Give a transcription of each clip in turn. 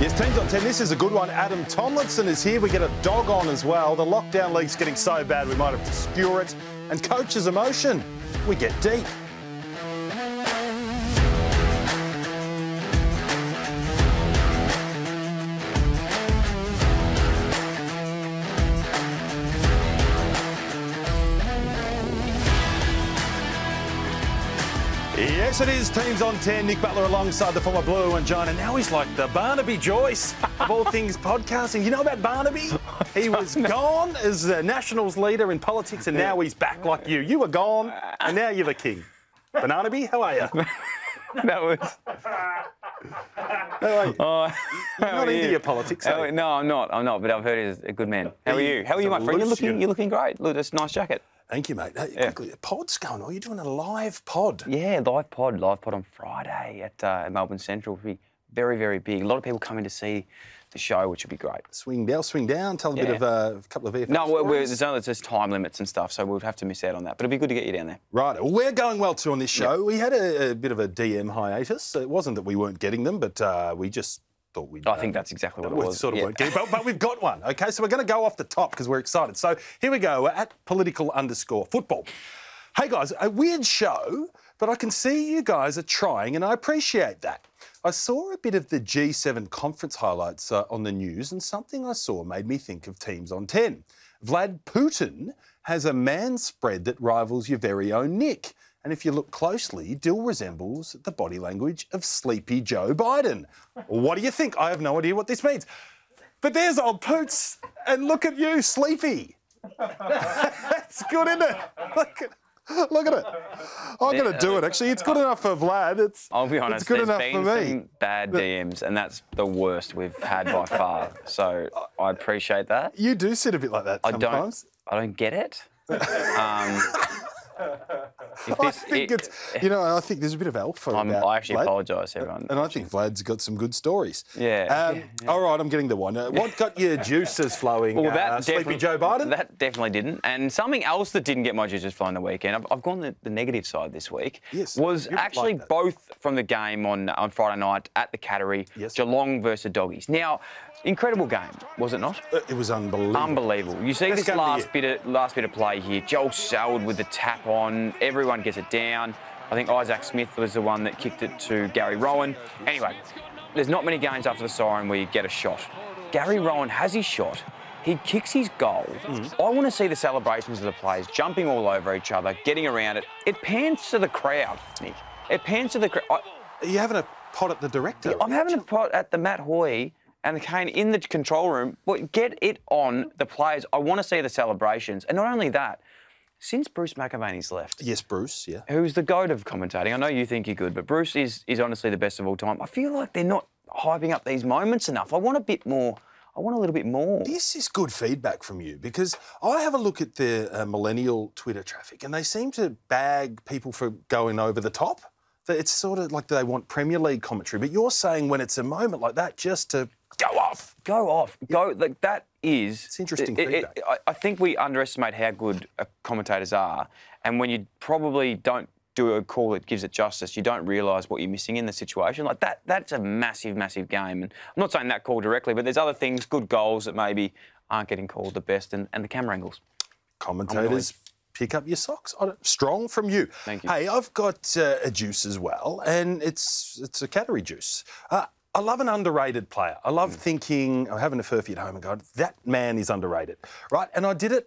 Yes, teams on 10. This is a good one. Adam Tomlinson is here. We get a dog on as well. The lockdown league's getting so bad we might have to skewer it. And coach's emotion. We get deep. Yes, it is. Teams on 10. Nick Butler alongside the former Blue and John. And now he's like the Barnaby Joyce of all things podcasting. You know about Barnaby? He was gone as a Nationals leader in politics, and now he's back like you. You were gone, and now you're the king. Barnaby, how are you? That was... How are you? You're not into your politics, are you? No, I'm not, but I've heard he's a good man. How are you? How are you, my friend? You're looking great. Look, that's a nice jacket. Thank you, mate. Hey, quickly, a pod's going on. You're doing a live pod. Yeah, live pod on Friday at Melbourne Central. It'll be very, very big. A lot of people coming to see the show, which would be great. Swing down. Tell a bit of a couple of AFL stories. There's time limits and stuff, so we'll have to miss out on that. But it'd be good to get you down there. Right. Well, we're going well too on this show. Yep. We had a bit of a DM hiatus. It wasn't that we weren't getting them, but we just thought we'd... I think that's exactly what it was. Sort of weren't getting, but we've got one, OK? So we're going to go off the top because we're excited. So here we go. We're at political_football. Hey, guys, a weird show, but I can see you guys are trying, and I appreciate that. I saw a bit of the G7 conference highlights on the news, and something I saw made me think of teams on 10. Vlad Putin has a man spread that rivals your very own Nick. And if you look closely, Dill resembles the body language of sleepy Joe Biden. What do you think? I have no idea what this means. But there's old Poots, and look at you, sleepy. That's good, isn't it? Look at it. I'm going to do it, actually. It's good enough for Vlad. I'll be honest, it's good enough for me. There's been some bad DMs, and that's the worst we've had by far. So I appreciate that. You do sit a bit like that sometimes. I don't get it. I think there's a bit of alpha about I actually Vlad. Apologise, everyone. And I think Vlad's got some good stories. Yeah. All right, I'm getting the one. What got your juices flowing, sleepy Joe Biden? That definitely didn't. And something else that didn't get my juices flowing the weekend, I've gone the negative side this week, was actually both from the game on Friday night at the Cattery, Geelong versus Doggies. Now, incredible game, was it not? It was unbelievable. Unbelievable. You see this last bit of play here. Joel Selwood with the tap on. Everyone gets it down. I think Isaac Smith was the one that kicked it to Gary Rowan. Anyway, there's not many games after the siren where you get a shot. Gary Rowan has his shot. He kicks his goal. I want to see the celebrations of the players jumping all over each other, getting around it. It pans to the crowd, Nick. It pans to the crowd. Are you having a pot at the director? Yeah, I'm having a pot at the Matt Hoy and the Kane in the control room, but get it on the players. I want to see the celebrations. And not only that, since Bruce McAvaney's left... Yes, Bruce, yeah. Who's the goat of commentating. I know you think you're good, but Bruce is honestly the best of all time. I feel like they're not hyping up these moments enough. I want a bit more. I want a little bit more. This is good feedback from you, because I have a look at the millennial Twitter traffic, and they seem to bag people for going over the top. It's sort of like they want Premier League commentary, but you're saying when it's a moment like that, just to... Go off. Like that is... It's interesting feedback. I think we underestimate how good commentators are, and when you probably don't do a call that gives it justice, you don't realise what you're missing in the situation. Like that's a massive, massive game. And I'm not saying that call directly, but there's other things, good goals that maybe aren't getting called the best, and the camera angles. Commentators, pick up your socks. Strong from you. Thank you. Hey, I've got a juice as well, and it's a Cattery juice. I love an underrated player. I love thinking, I'm having a furphy at home and going, that man is underrated, right? And I did it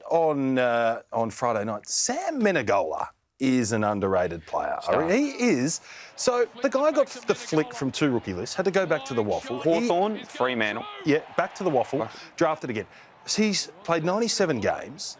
on Friday night. Sam Menegola is an underrated player. He is. So the guy got the flick from 2 rookie lists, had to go back to the waffle. Hawthorn, Fremantle. Yeah, back to the waffle, drafted again. So he's played 97 games,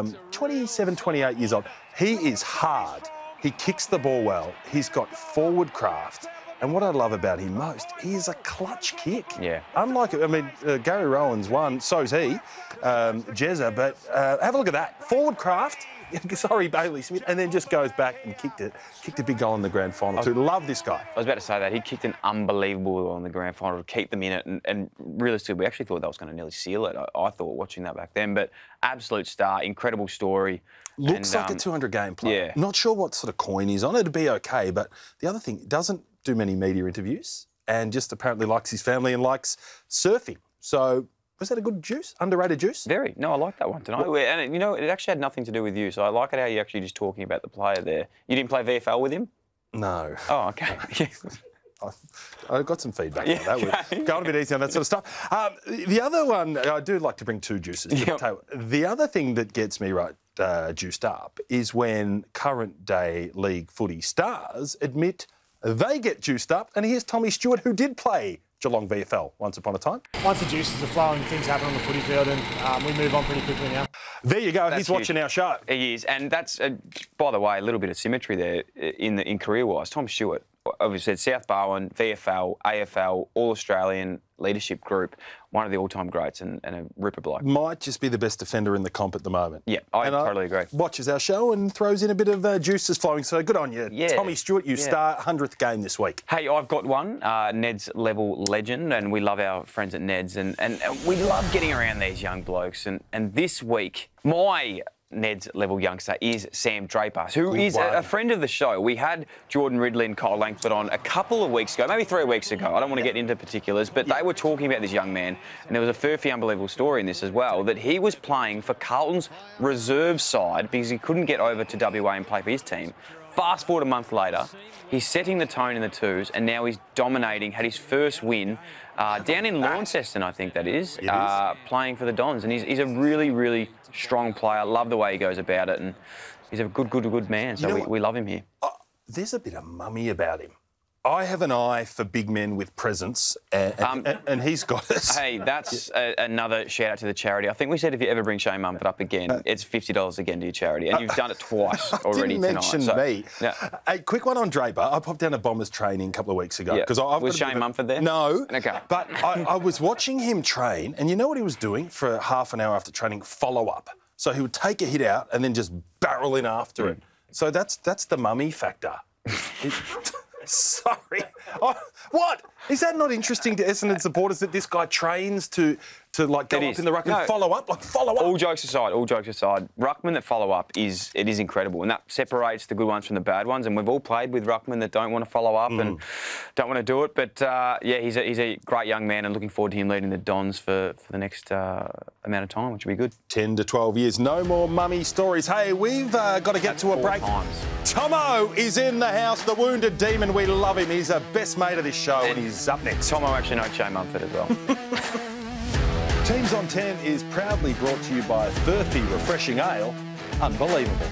27, 28 years old. He is hard. He kicks the ball well. He's got forward craft. And what I love about him most, he is a clutch kick. Yeah. Unlike, Gary Rowan's one, so's he, Jezza, but have a look at that. Forward craft, sorry, Bailey Smith, and then just goes back and kicked a big goal in the grand final too. Love this guy. I was about to say that. He kicked an unbelievable goal in the grand final to keep them in it, and realistically, we actually thought that was going to nearly seal it. I thought watching that back then, but absolute star, incredible story. Looks like a 200-game player. Yeah. Not sure what sort of coin he's on. It'd be okay, but the other thing, doesn't do many media interviews. and just apparently likes his family and likes surfing. So was that a good juice? Underrated juice? Very. No, I like that one tonight. And, you know, it actually had nothing to do with you, so I like it how you're actually just talking about the player there. You didn't play VFL with him? No. Oh, okay. I got some feedback on that. We're going a bit easy on that sort of stuff. The other one, I do like to bring two juices to the table. The other thing that gets me juiced up is when current day league footy stars admit they get juiced up. And here's Tommy Stewart, who did play Geelong VFL once upon a time. Once the juices are flowing, things happen on the footy field, and we move on pretty quickly now. There you go. That's He's watching our show. He is, and that's, by the way, a little bit of symmetry there in career-wise. Tom Stewart, obviously said South Barwon, VFL, AFL, All-Australian leadership group, one of the all-time greats and a ripper bloke. Might just be the best defender in the comp at the moment. Yeah, I totally agree. Watches our show and throws in a bit of juices flowing, so good on you. Yeah. Tommy Stewart, you start 100th game this week. Hey, I've got one, Ned's level legend, and we love our friends at Ned's, and we love getting around these young blokes. And this week, my Ned's level youngster is Sam Draper, who is a friend of the show. We had Jordan Ridley and Kyle Langford on a couple of weeks ago, maybe 3 weeks ago. I don't want to get into particulars, but they were talking about this young man, and there was a furphy, unbelievable story in this as well, that he was playing for Carlton's reserve side because he couldn't get over to WA and play for his team. Fast forward a month later, he's setting the tone in the twos, and now he's dominating, had his first win down in Launceston, I think that is, playing for the Dons. And he's a really, really strong player. Love the way he goes about it, and he's a good man, so we love him here. There's a bit of mummy about him. I have an eye for big men with presence, and he's got it. Hey, that's another shout out to the charity. I think we said if you ever bring Shane Mumford up again, it's $50 again to your charity, and you've done it twice already didn't tonight. Mention me. Yeah. A quick one on Draper. I popped down to Bombers training a couple of weeks ago. Yeah. Was Shane Mumford there? No. Okay. But I was watching him train, and you know what he was doing for half an hour after training? Follow up. So he would take a hit out and then just barrel in after it. So that's the mummy factor. Sorry. What? Is that not interesting to Essendon supporters that this guy trains to like go up in the ruck and follow up? Like follow up. All jokes aside, ruckmen that follow up is incredible, and that separates the good ones from the bad ones. And we've all played with ruckmen that don't want to follow up and don't want to do it. But yeah, he's a great young man, and looking forward to him leading the Dons for the next amount of time, which will be good. 10 to 12 years. No more mummy stories. Hey, we've got to get to a break. Tomo is in the house, the wounded demon. We love him. He's a best mate of this show, and he's up next. Tomo actually knows Shane Mumford as well. Teams on 10 is proudly brought to you by Furphy Refreshing Ale. Unbelievable.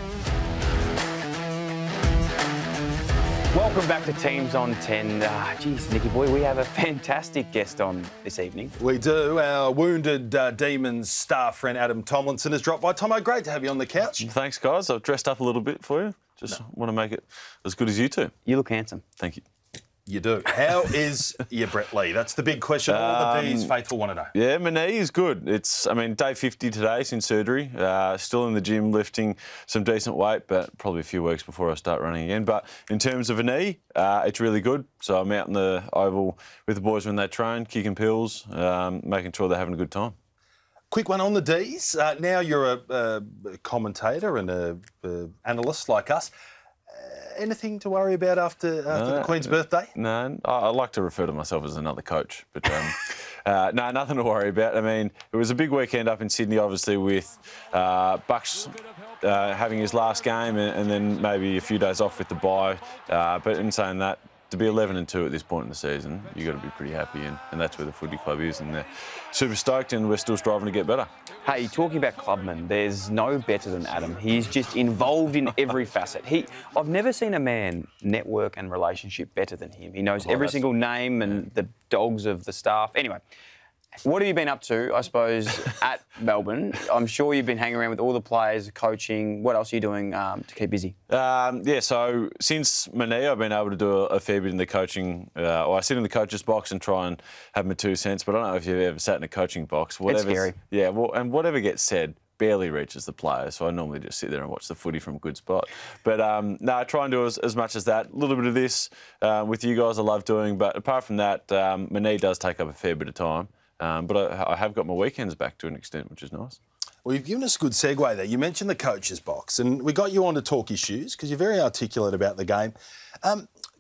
Welcome back to Teams on 10. Geez, Nicky boy, we have a fantastic guest on this evening. We do. Our wounded Demons star friend Adam Tomlinson has dropped by. Tomo, great to have you on the couch. Thanks, guys. I've dressed up a little bit for you. Just want to make it as good as you two. You look handsome. Thank you. You do. How is your Brett Lee? That's the big question all the D's faithful want to know. Yeah, my knee is good. Day 50 today since surgery. Still in the gym lifting some decent weight, but probably a few weeks before I start running again. But in terms of a knee, it's really good. So I'm out in the oval with the boys when they train, kicking pills, making sure they're having a good time. Quick one on the D's. Now you're a commentator and an analyst like us. Anything to worry about after the Queen's birthday? No, I like to refer to myself as another coach, but no, nothing to worry about. I mean, it was a big weekend up in Sydney, obviously, with Bucks having his last game and then maybe a few days off with the bye. But in saying that, to be 11-2 at this point in the season, you've got to be pretty happy, and that's where the footy club is, and they're super stoked, and we're still striving to get better. Hey, talking about clubmen, there's no better than Adam. He's just involved in every facet. I've never seen a man network and relationship better than him. He knows every single name and the dogs of the staff. Anyway, what have you been up to, I suppose, at Melbourne? I'm sure you've been hanging around with all the players, coaching. What else are you doing to keep busy? Yeah, so since my knee, I've been able to do a fair bit in the coaching. I sit in the coach's box and try and have my 2 cents, but I don't know if you've ever sat in a coaching box. It's scary. Yeah, well, and whatever gets said barely reaches the player, so I normally just sit there and watch the footy from a good spot. But no, I try and do as much as that. A little bit of this with you guys I love doing, but apart from that, my knee does take up a fair bit of time. But I have got my weekends back to an extent, which is nice. Well, you've given us a good segue there. You mentioned the coach's box, and we got you on to talk issues because you're very articulate about the game.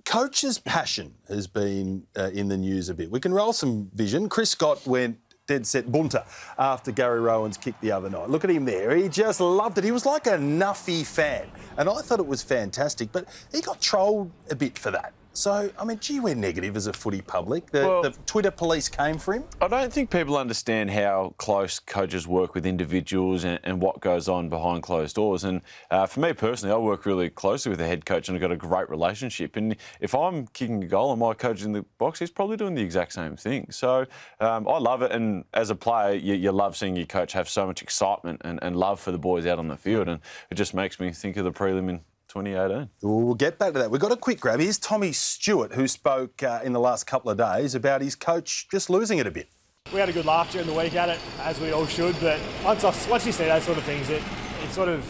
coach's passion has been in the news a bit. We can roll some vision. Chris Scott went dead set bunter after Gary Rowan's kick the other night. Look at him there. He just loved it. He was like a Nuffy fan. And I thought it was fantastic, but he got trolled a bit for that. So, I mean, gee, we're negative as a footy public. The Twitter police came for him. I don't think people understand how close coaches work with individuals and what goes on behind closed doors. And for me personally, I work really closely with the head coach and I've got a great relationship. And if I'm kicking a goal and my coach is in the box, he's probably doing the exact same thing. So I love it. And as a player, you love seeing your coach have so much excitement and love for the boys out on the field. And it just makes me think of the prelim in 2018. We'll get back to that. We've got a quick grab. Here's Tommy Stewart, who spoke in the last couple of days about his coach just losing it a bit. We had a good laugh during the week at it, as we all should, but once you see those sort of things, it sort of,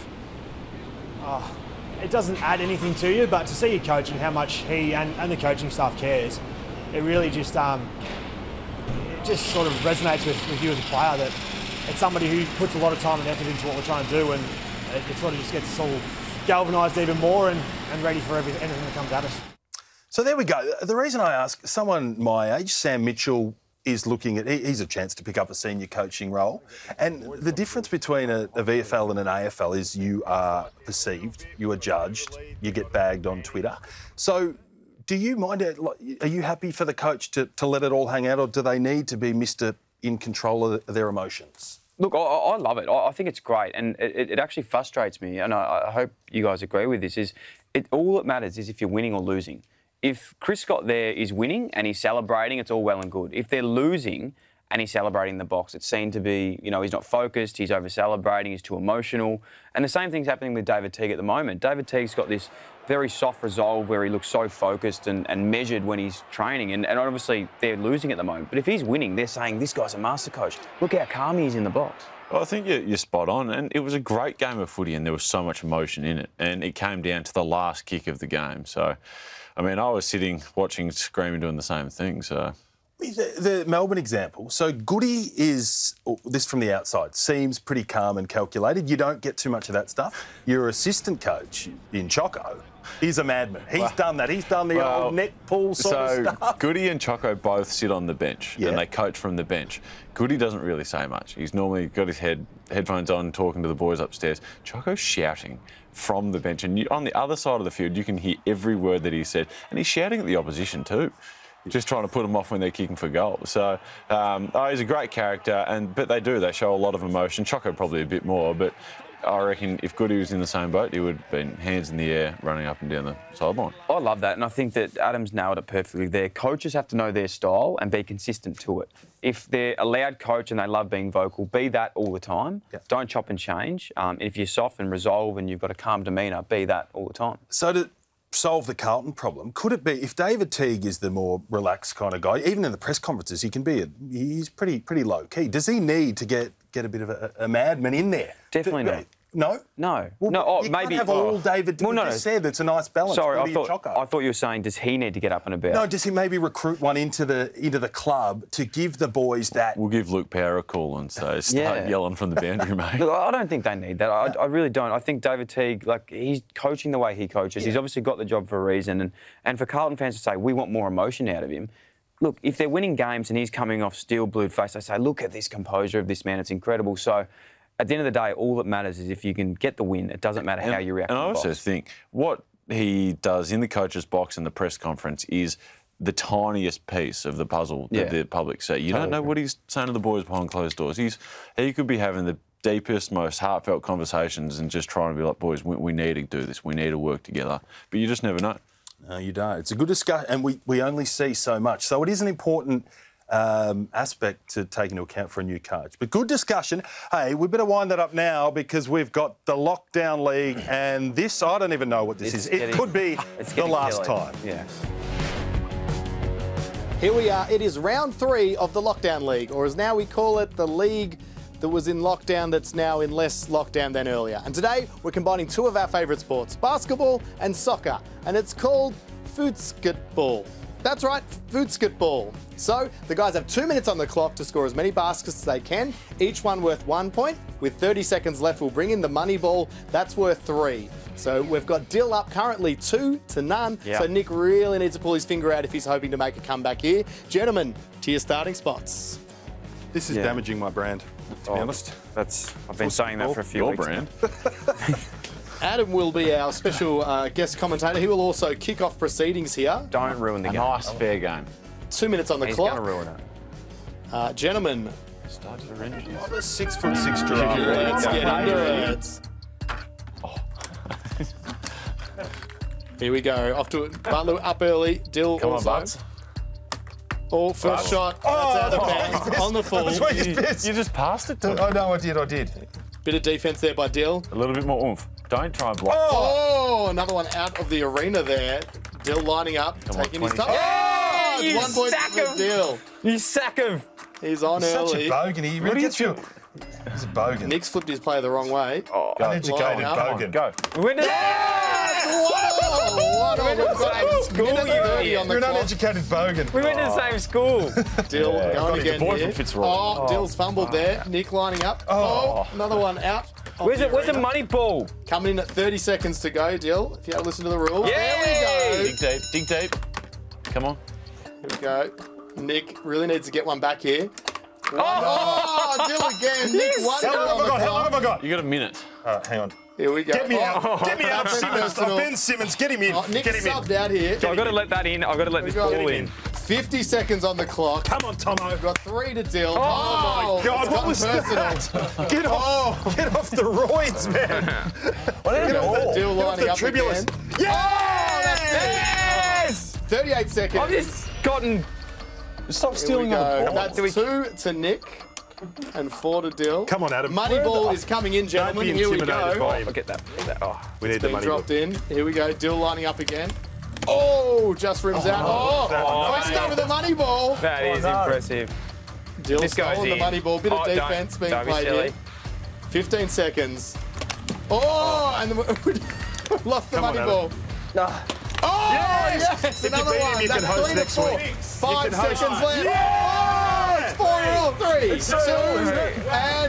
it doesn't add anything to you, but to see your coach and how much he and the coaching staff cares, it really just, it just sort of resonates with you as a player, that it's somebody who puts a lot of time and effort into what we're trying to do, and it sort of just gets us all galvanised even more and ready for anything that comes at us. So there we go. The reason I ask, someone my age, Sam Mitchell, is looking at, he's a chance to pick up a senior coaching role. And the difference between a VFL and an AFL is you are perceived, you are judged, you get bagged on Twitter. So do you mind, are you happy for the coach to let it all hang out, or do they need to be Mr. in control of their emotions? Look, I love it. I think it's great, and it actually frustrates me, and I hope you guys agree with this, all that matters is if you're winning or losing. If Chris Scott there is winning and he's celebrating, it's all well and good. If they're losing and he's celebrating in the box, it's seen to be, he's not focused, he's over-celebrating, he's too emotional. And the same thing's happening with David Teague at the moment. David Teague's got this very soft resolve where he looks so focused and measured when he's training. And obviously, they're losing at the moment. But if he's winning, they're saying, this guy's a master coach. Look how calm he is in the box. Well, I think you're spot on. And it was a great game of footy and there was so much emotion in it. And it came down to the last kick of the game. So, I mean, I was sitting, watching, screaming, doing the same thing. So the Melbourne example. So Goody is, this from the outside, seems pretty calm and calculated. You don't get too much of that stuff. Your assistant coach in Choco, he's a madman. He's done that. He's done the old neck pull sort of stuff. Goody and Choco both sit on the bench and they coach from the bench. Goody doesn't really say much. He's normally got his headphones on, talking to the boys upstairs. Choco's shouting from the bench. And on the other side of the field, you can hear every word that he said. And he's shouting at the opposition too, just trying to put them off when they're kicking for goal. So he's a great character, but they show a lot of emotion. Choco probably a bit more, but I reckon if Goody was in the same boat, he would have been hands in the air, running up and down the sideline. I love that, and I think that Adam's nailed it perfectly there. Coaches have to know their style and be consistent to it. If they're a loud coach and they love being vocal, be that all the time. Yep. Don't chop and change. If you're soft and resolve and you've got a calm demeanour, be that all the time. So to solve the Carlton problem, could it be, if David Teague is the more relaxed kind of guy, even in the press conferences, he's pretty low key. Does he need to get a bit of a madman in there? Definitely not. No? No. Well, no. You maybe can't have all David just said. It's a nice balance. Sorry, I thought you were saying, does he need to get up and about? No, does he maybe recruit one into the club to give the boys that? We'll give Luke Power a call and say, start yelling from the boundary, mate. Look, I don't think they need that. I really don't. I think David Teague, he's coaching the way he coaches. He's obviously got the job for a reason. And for Carlton fans to say, we want more emotion out of him, look, if they're winning games and he's coming off steel-blued face, they say, look at this composure of this man, it's incredible. So at the end of the day, all that matters is if you can get the win, it doesn't matter how you react. And I also think what he does in the coach's box and the press conference is the tiniest piece of the puzzle that the public see. You don't know what he's saying to the boys behind closed doors. He could be having the deepest, most heartfelt conversations and just trying to be like, boys, we need to do this. We need to work together. But you just never know. No, you don't. It's a good discussion, and we only see so much. So it is an important aspect to take into account for a new coach. But good discussion. Hey, we better wind that up now because we've got the Lockdown League, and this, I don't even know what this is. It could be the last time. Yeah. Here we are. It is round 3 of the Lockdown League, or as now we call it, the league that was in lockdown that's now in less lockdown than earlier. And today, we're combining two of our favourite sports, basketball and soccer, and it's called footsketball. That's right, footsketball. So, the guys have 2 minutes on the clock to score as many baskets as they can, each one worth 1 point. With 30 seconds left, we'll bring in the money ball. That's worth 3. So we've got Dill up currently 2-0. Yep. So Nick really needs to pull his finger out if he's hoping to make a comeback here. Gentlemen, to your starting spots. This is damaging my brand, to be honest. I've been saying that for a few Your weeks. brand. Adam will be our special guest commentator. He will also kick off proceedings here. Don't ruin the A game. nice, fair game. 2 minutes on the He's clock. going to ruin it. Gentlemen, Start to orange. I'm a 6'6" giraffe. let's get into it. Here we go. Off to it. Butler up early. Dill Come on, also. Butts. Oh, first shot. That's out of bounds. On the full. You just passed it to him. Oh, no, I did. Bit of defense there by Dill. A little bit more oomph. Don't try and block. Oh, another one out of the arena there. Dill lining up, taking his time. Oh, you 1 point sack for him. Dill. You sack him. He's on Such early. a bogan. He really gets you. He's a bogan. Nick's flipped his play the wrong way. Uneducated Line up. bogan. Go. We went to One all. We've got a School, minute you 30 idiot. on the You're an clock. uneducated bogan. We went to the same school. Dill going Got again the boy here. from Fitzroy. Oh, Dill's fumbled there. Nick lining up. Oh, another one out. of Where's the the arena. money ball? Coming in at 30 seconds to go, Dill. If you have to listen to the rules. Yay! There we go. Dig deep. Dig deep. Come on. Here we go. Nick really needs to get one back here. Oh, Dill again. Nick, one How long on the have I got? How long clock. have I got? You got a minute. Hang on. Here we go. Get me out. Get me out, Nothing Simmons. personal. Ben Simmons, get him in. Oh, Nick Get him in. subbed out here. I've got to let that in. I've got to let this got ball him in. 50 seconds on the clock. Come on, Tomo. We've got 3 to Dill. Oh, my God, it's what gotten was personal. that? Get off the roids, man. Get off the Dill Get off lining the up tribulus. again. Yes! 38 seconds. I've just gotten. Stop Here we stealing go. the ball. That's 2 to Nick and 4 to Dill. Come on, Adam. Money ball is coming in, gentlemen. be Here we intimidated go. by him. I'll get that. Oh. We need the Being money. dropped in. Here we go. Dill lining up again. Oh, just rims out. Oh, first start with the money ball. That is impressive. Dill This goes stolen the in. money ball. Bit of Don't- defense being don't be played silly. here. 15 seconds. Oh, and then lost the Come on, money Adam. ball. Oh, yes! If you Another beat him, one. you That's can host 3 to next 4. week. 5 You can host. seconds left. Yeah! Oh, it's 4 all. 3, 2, and...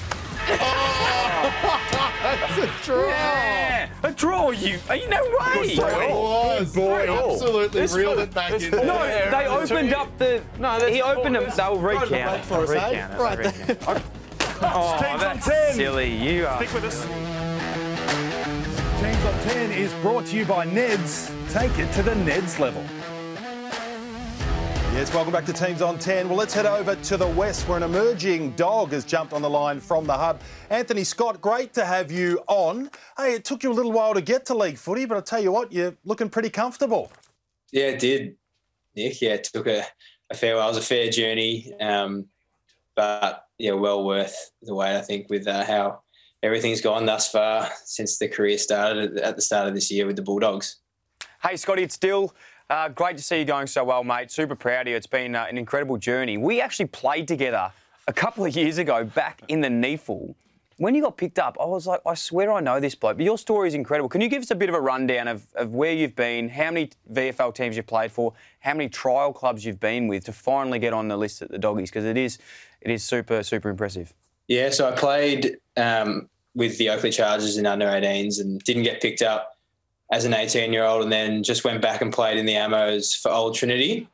Oh, that's a draw. Yeah. A draw, you. No way. It was. Absolutely reeled it back in there. No, they opened up the. No, he opened them. They'll recount break it. for us, eh? Recount it. Right They'll there. recount it. Oh, Teams on that's 10. silly. You are. Stick with us. Teams on 10 is brought to you by Neds. Take it to the Neds level. Yes, welcome back to Teams on 10. Well, let's head over to the west where an emerging dog has jumped on the line from the hub. Anthony Scott, great to have you on. Hey, it took you a little while to get to league footy, but I'll tell you what, you're looking pretty comfortable. Yeah, it did, Nick. Yeah, it took a fair while. It was a fair journey, but, yeah, well worth the wait, I think, with how everything's gone thus far since the career started at the start of this year with the Bulldogs. Hey, Scotty, it's Dill. Great to see you going so well, mate. Super proud of you. It's been an incredible journey. We actually played together a couple of years ago back in the NEFL. When you got picked up, I was like, I swear I know this bloke. But your story is incredible. Can you give us a bit of a rundown of where you've been, how many VFL teams you've played for, how many trial clubs you've been with to finally get on the list at the Doggies? Because it is super, super impressive. Yeah, so I played with the Oakley Chargers in under-18s and didn't get picked up as an 18-year-old, and then just went back and played in the Ammos for Old Trinity.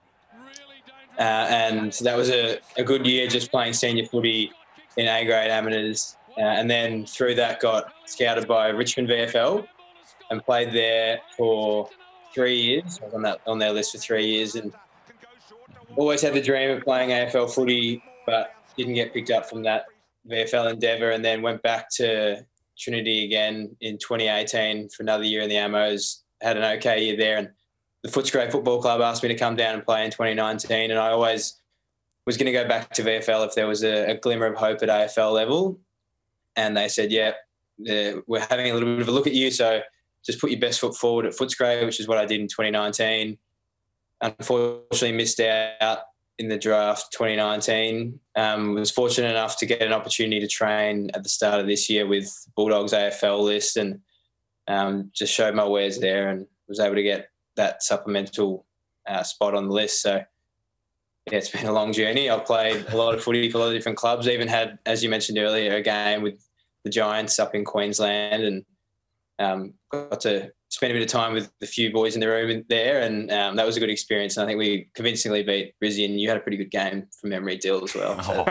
And that was a good year just playing senior footy in A-grade amateurs. And then through that got scouted by Richmond VFL and played there for 3 years. I was on their list for 3 years and always had the dream of playing AFL footy, but didn't get picked up from that VFL endeavour, and then went back to Trinity again in 2018 for another year in the Ammos. Had an okay year there, and the Footscray Football Club asked me to come down and play in 2019, and I always was going to go back to VFL if there was a glimmer of hope at AFL level. And they said, yeah, we're having a little bit of a look at you, so just put your best foot forward at Footscray, which is what I did in 2019. Unfortunately, missed out in the draft 2019. Was fortunate enough to get an opportunity to train at the start of this year with Bulldogs AFL list, and just showed my wares there and was able to get that supplemental spot on the list. So, yeah, it's been a long journey. I've played a lot of footy for a lot of different clubs. Even had, as you mentioned earlier, a game with the Giants up in Queensland, got to spend a bit of time with a few boys in the room there, and that was a good experience. And I think we convincingly beat Brizzy, and you had a pretty good game from memory, Dill, as well. So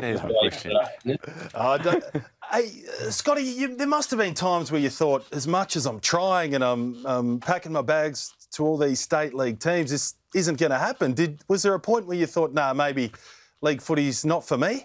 Hey, Scotty, there must have been times where you thought, as much as I'm trying and I'm packing my bags to all these state league teams, this isn't going to happen. Was there a point where you thought, nah, maybe league footy's not for me?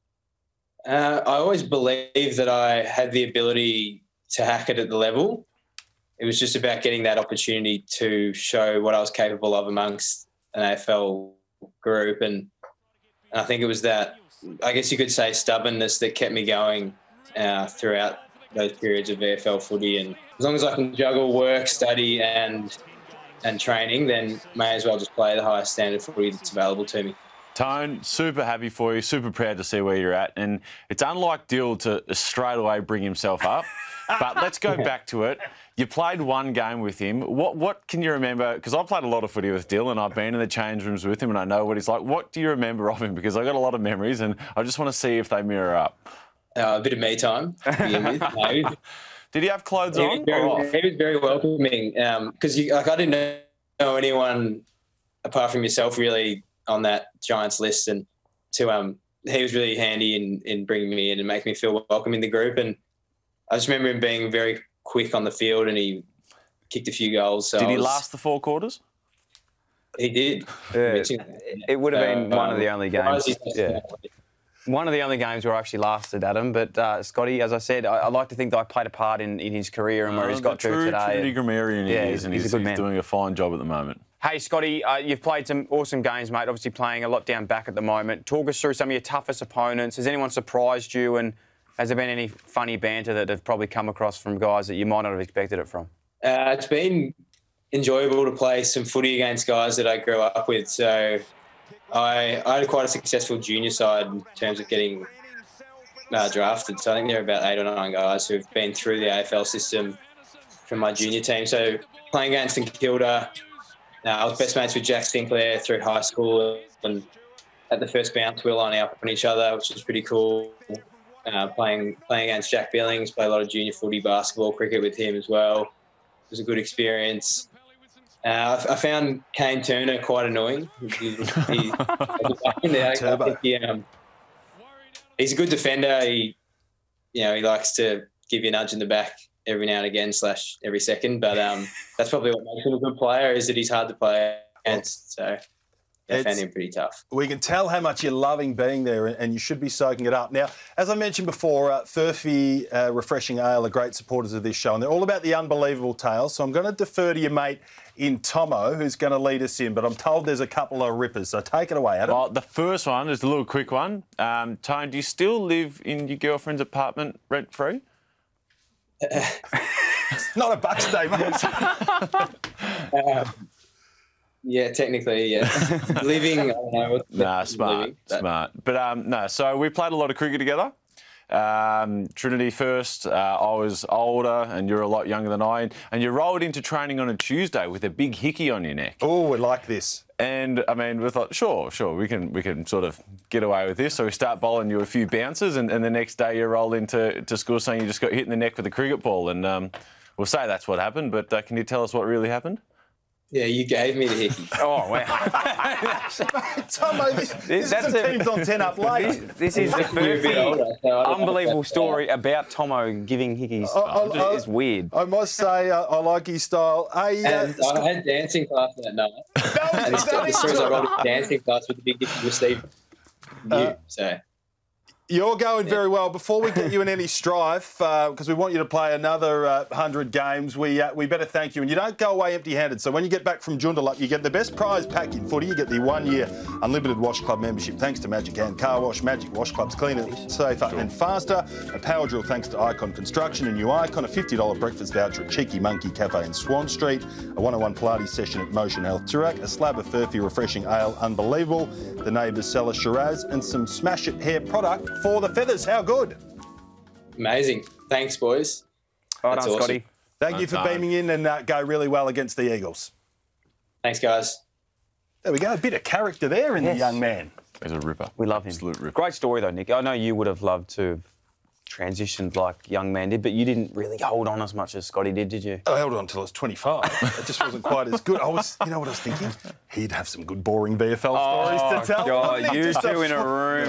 I always believed that I had the ability to hack it at the level. It was just about getting that opportunity to show what I was capable of amongst an AFL group. And I think it was that, I guess you could say, stubbornness that kept me going throughout those periods of AFL footy. And as long as I can juggle work, study and training, then may as well just play the highest standard footy that's available to me. Tone, super happy for you, super proud to see where you're at. And it's unlike Dill to straight away bring himself up. But let's go back to it. You played one game with him. What can you remember? Because I've played a lot of footy with Dill and I've been in the change rooms with him and I know what he's like. What do you remember of him? Because I've got a lot of memories and I just want to see if they mirror up. A bit of me time. Did he have clothes on or off? He was very welcoming because I didn't know anyone apart from yourself really on that Giants list, and he was really handy in bringing me in and making me feel welcome in the group. And I just remember him being very quick on the field and he kicked a few goals. So did he last the 4 quarters? He did. It would have been one of the only games. One of the only games where I actually lasted at him. But Scotty, as I said, I like to think that I played a part in his career and where he's got to today. True grammarian he is, and he's a good man. Doing a fine job at the moment. Hey, Scotty, you've played some awesome games, mate, obviously playing a lot down back at the moment. Talk us through some of your toughest opponents. Has anyone surprised you, and has there been any funny banter that have probably come across from guys that you might not have expected it from? It's been enjoyable to play some footy against guys that I grew up with. So I had quite a successful junior side in terms of getting drafted. So I think there are about 8 or 9 guys who have been through the AFL system from my junior team. So playing against St Kilda, I was best mates with Jack Sinclair through high school, and at the first bounce we were lining up on each other, which was pretty cool. Playing against Jack Billings, play a lot of junior footy, basketball, cricket with him as well. It was a good experience. I found Kane Turner quite annoying. He's a good defender. He likes to give you a nudge in the back every now and again / every second. But that's probably what makes him a good player, is that he's hard to play against. So I found him pretty tough. We can tell how much you're loving being there, and you should be soaking it up. Now, as I mentioned before, Furphy, Refreshing Ale are great supporters of this show, and they're all about the unbelievable tales. So I'm going to defer to your mate in Tomo, who's going to lead us in, but I'm told there's a couple of rippers, so take it away, Adam. Well, the first one is a little quick one. Tone, do you still live in your girlfriend's apartment rent-free? Not a Bucks day, mate. Yeah, technically, yeah. Living, I don't know. Nah, smart. But no, so we played a lot of cricket together. Trinity first, I was older and you're a lot younger than I, and you rolled into training on a Tuesday with a big hickey on your neck. Oh, we like this. And I mean, we thought, sure, we can sort of get away with this. So we start bowling you a few bounces, and the next day you roll into school saying you just got hit in the neck with a cricket ball. And we'll say that's what happened, but can you tell us what really happened? Yeah, you gave me the hickey. Oh, wow. Tomo, this is some teams on 10 up late. This is the first unbelievable story about Tomo giving hickeys. It's weird. I must say, I like his style. I had dancing class that night. And as soon as I got into dancing class with the big hickey received so... You're going very well. Before we get you in any strife, because we want you to play another 100 games, we better thank you. And you don't go away empty-handed. So when you get back from Joondalup, you get the best prize pack in footy. You get the 1-year unlimited Wash Club membership thanks to Magic Hand Car Wash. Magic Wash Club's cleaner, safer and faster. A power drill thanks to Icon Construction. A new Icon, a $50 breakfast voucher at Cheeky Monkey Cafe in Swan Street. A 101 Pilates session at Motion Health Toorak. A slab of Furphy Refreshing Ale, unbelievable. The Neighbours Cellar Shiraz. And some Smash It hair product for the feathers. How good? Amazing. Thanks, boys. Well done, Scotty. Thank you for beaming in, and go really well against the Eagles. Thanks, guys. There we go. A bit of character there in the young man. He's a ripper. We love him. Absolute ripper. Great story, though, Nick. I know you would have loved to have transitioned like young man did, but you didn't really hold on as much as Scotty did you? I held on until I was 25. It just wasn't quite as good. You know what I was thinking? He'd have some good, boring VFL stories to tell. God, you two in a room.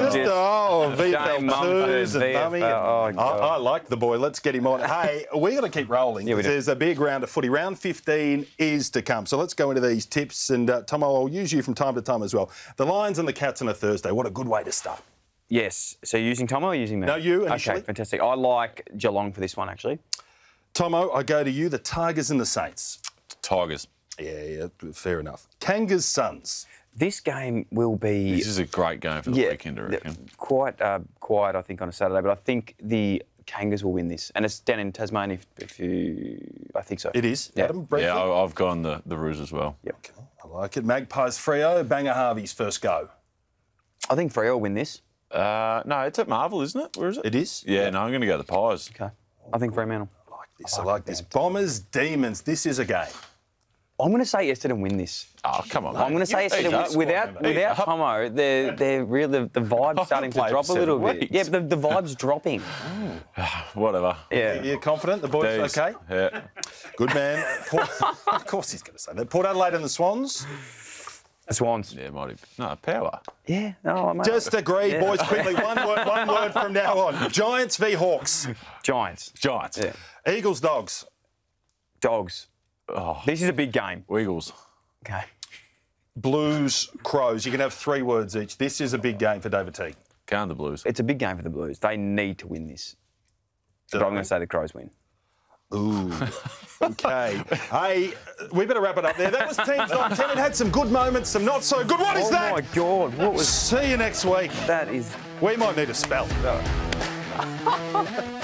VFL twos and mummy. I like the boy. Let's get him on. Hey, we got to keep rolling. Yeah, There's a big round of footy. Round 15 is to come. So let's go into these tips. And Tomo, I'll use you from time to time as well. The Lions and the Cats on a Thursday. What a good way to start. Yes. So you're using Tomo or using me? No, you initially. Okay, fantastic. I like Geelong for this one, actually. Tomo, I go to you. The Tigers and the Saints. Tigers. Yeah, fair enough. Kangas Suns. This game will be... This is a great game for the weekend, I reckon. Quite quiet, I think, on a Saturday, but I think the Kangas will win this. And it's down in Tasmania, if you... I think so. It is? Yeah. Adam, briefly? Yeah, I've gone the Roos as well. Yep. Okay, I like it. Magpies Freo, Banger Harvey's first go. I think Freo will win this. No, it's at Marvel, isn't it? Where is it? It is? Yeah, no, I'm going to go the Pies. Okay. I think Fremantle. I like this. Bombers, Demons. This is a game. I'm going to say Essendon win this. Oh, come on, mate. I'm going to say Essendon without Tomo. They're really the vibe's starting to drop a little bit. Yeah, but the vibe's dropping. Whatever. Yeah. You're confident? The boys okay? Yeah. Good man. Of course he's going to say that. Port Adelaide and the Swans. The Swans. Yeah, might have. No, Power. Yeah. No, mate. Just agreed, boys. Quickly, one word from now on. Giants v Hawks. Giants. Yeah. Eagles, Dogs. Dogs. Oh. This is a big game. Eagles. Okay. Blues, Crows. You can have 3 words each. This is a big game for David Teague. Count the Blues. It's a big game for the Blues. They need to win this. But I'm going to say the Crows win. Ooh. Okay. Hey, we better wrap it up there. That was Teams on 10. It had some good moments, some not so good. What is that? Oh, my God. What was... See you next week. That is... We might need a spell.